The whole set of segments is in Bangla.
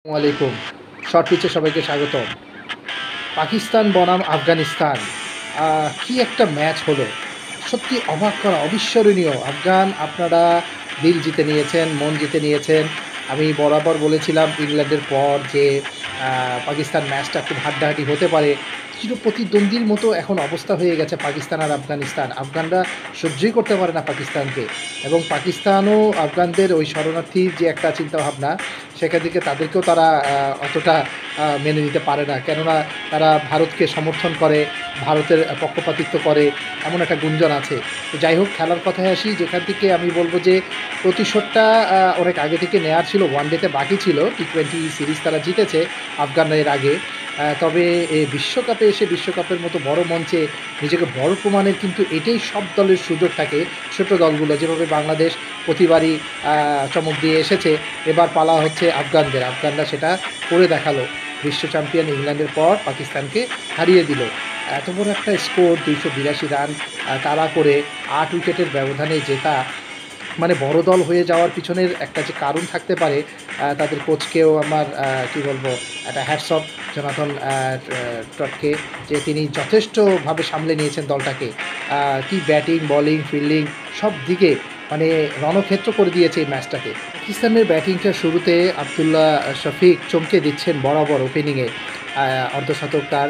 আসসালামাইকুম। শর্ট পিচে সবাইকে স্বাগতম। পাকিস্তান বনাম আফগানিস্তান, কি একটা ম্যাচ হলো। সত্যি অবাক করা, অবিস্মরণীয়। আফগান আপনারা দিল জিতে নিয়েছেন, মন জিতে নিয়েছেন। আমি বরাবর বলেছিলাম ইংল্যান্ডের পর যে পাকিস্তান ম্যাচটা খুব হাড্ডাহাড্ডি হতে পারে। চিরপ্রতিদ্বন্দ্বীর মতো এখন অবস্থা হয়ে গেছে পাকিস্তান আর আফগানিস্তান। আফগানরা সহ্যই করতে পারে না পাকিস্তানকে, এবং পাকিস্তানও আফগানদের ওই শরণার্থীর যে একটা চিন্তাভাবনা, সেখান থেকে তাদেরকেও তারা অতটা মেনে নিতে পারে না। কেননা তারা ভারতকে সমর্থন করে, ভারতের পক্ষপাতিত্ব করে, এমন একটা গুঞ্জন আছে। তো যাই হোক, খেলার কথায় আসি, যেখান থেকে আমি বলব যে প্রতিশোধটা অনেক আগে থেকে নেয়ার ছিল। ওয়ানডেতে বাকি ছিল, টি-20 সিরিজ তারা জিতেছে আফগানরা এর আগে। তবে বিশ্বকাপে এসে বিশ্বকাপের মতো বড় মঞ্চে নিজেকে বড় প্রমাণের কিন্তু এটাই সব দলের সুযোগ থাকে। ছোট দলগুলো যেভাবে বাংলাদেশ প্রতিবারই চমক দিয়ে এসেছে, এবার পালা হচ্ছে আফগানদের। আফগানরা সেটা করে দেখালো। বিশ্ব চ্যাম্পিয়ন ইংল্যান্ডের পর পাকিস্তানকে হারিয়ে দিল। এত বড় একটা স্কোর, 282 রান তাড়া করে 8 উইকেটের ব্যবধানে জেতা, মানে বড় দল হয়ে যাওয়ার পিছনের একটা যে কারণ থাকতে পারে, তাদের কোচকেও আমার কি বলবো, একটা হ্যাটস অফ জোনাথন ট্রটকে, যে তিনি যথেষ্টভাবে সামলে নিয়েছেন দলটাকে। কি ব্যাটিং, বোলিং, ফিল্ডিং সব দিকে মানে রণক্ষেত্র করে দিয়েছে এই ম্যাচটাকে। পাকিস্তানের ব্যাটিংটা শুরুতে আবদুল্লাহ শফিক চমকে দিচ্ছেন বরাবর ওপেনিংয়ে, অর্ধশতক তার।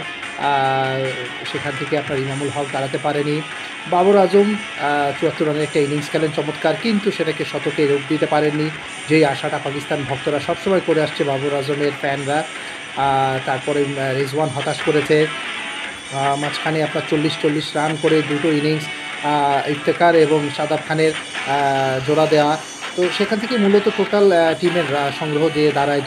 সেখান থেকে আপনার ইমামুল হক দাঁড়াতে পারেনি। বাবর আজম ৭৪ রানের একটা ইনিংস খেলেন চমৎকার, কিন্তু সেটাকে শতকে রূপ দিতে পারেননি, যেই আশাটা পাকিস্তান ভক্তরা সবসময় করে আসছে বাবর আজমের ফ্যানরা। তারপরে রিজওয়ান হতাশ করেছে। মাঝখানে আপনার ৪০ রান করে দুটো ইনিংস ইফতেখার এবং শাদাব খানের জোড়া দেওয়া। তো সেখান থেকে মূলত টোটাল টিমের সংগ্রহ দিয়ে দাঁড়ায়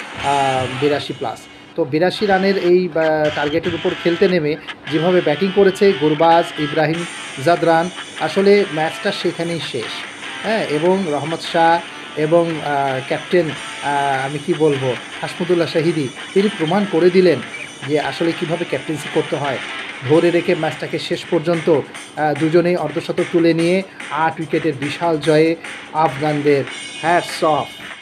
২৮২ প্লাস। তো ৮২ রানের এই টার্গেটের উপর খেলতে নেমে যেভাবে ব্যাটিং করেছে গুরবাজ, ইব্রাহিম জাদরান, আসলে ম্যাচটা সেখানেই শেষ। হ্যাঁ, এবং রহমত শাহ এবং ক্যাপ্টেন, আমি কি বলবো, হাসমুদুল্লাহ শাহিদি, তিনি প্রমাণ করে দিলেন যে আসলে কিভাবে ক্যাপ্টেন্সি করতে হয়। ধরে রেখে ম্যাচটাকে শেষ পর্যন্ত দুজনেই অর্ধশতক তুলে নিয়ে 8 উইকেটের বিশাল জয়ে আফগানদের হ্যাটস অফ।